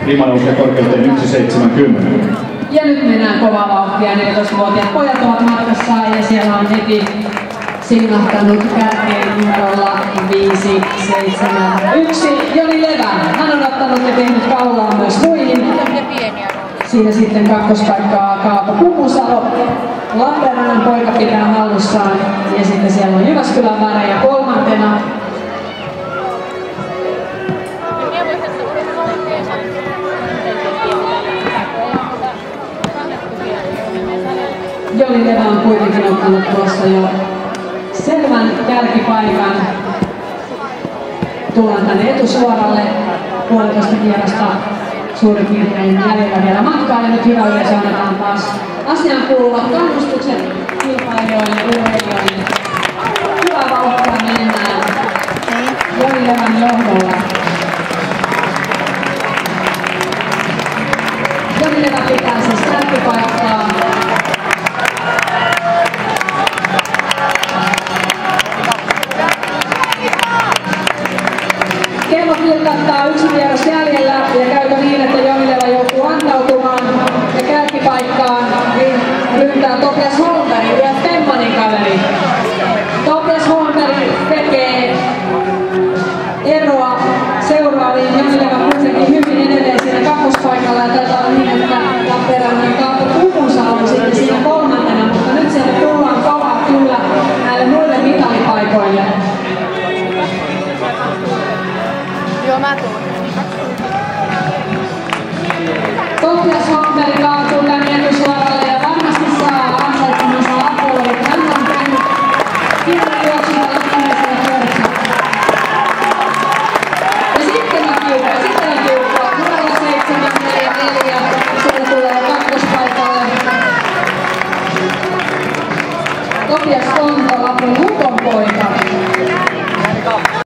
Rima nousee korkeuteen 1,70. Ja nyt mennään kovaa vauhtia. 14-vuotiaat pojat ovat matkassa ja siellä on heti signahtanut kärkeen numerolla 571 Joni Levä. Hän on ottanut ja tehnyt kaulaa myös muihin. Siinä sitten kakkospaikkaa Kaapo Kumusalo. Lappeenrannan poika pitää hallussaan ja sitten siellä on Jyväskylän värejä kolmantena. Joni Levä on kuitenkin ottanut tuossa jo selvän kärkipaikan. Tullaan tänne etusuoralle, puolitoista kierrosta suurin piirtein jäljellä vielä matkaa ja nyt hyvä yleisö annetaan taas asiaan kuuluvat kannustukset kilpailijoille, urheilijoille. Hyvä vauhtia mennään Joni Levän johdolla. Joni Levä pitää siis kärkipaikkaa. Kello kilkattaa, yksi kierros jäljellä ja käykö niin, että Joni Levä joutuu antautumaan ja kärkipaikkaan niin ryntää Topias Holmberg ja Temmanin kaveri. Topias Holmberg tekee eroa seuraaviin. Joni Levä kuitenkin hyvin edelleen siinä kakkospaikalla ja taitaa olla niin, että Lappeenrannan Kaapo Kumusalo sitten siinä kolmantena, mutta nyt sieltä tullaan kovaa kyllä näille muille mitalipaikoille. Joo, mä tuun. Topias Holmberg kaatuu tänne etusuoralle ja varmasti saa ansaitsemansa apuolit. Hän on tehnyt hieman juoksua lähteneeseen työssä. Ja sitten on kiukko. Numero 744. Siellä tulee kakkospaikalle Topias Kontola.